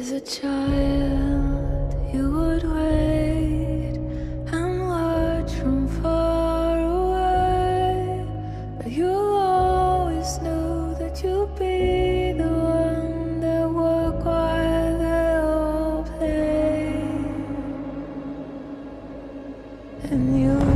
As a child, you would wait and watch from far away, but you always knew that you'd be the one that worked while they all played. And you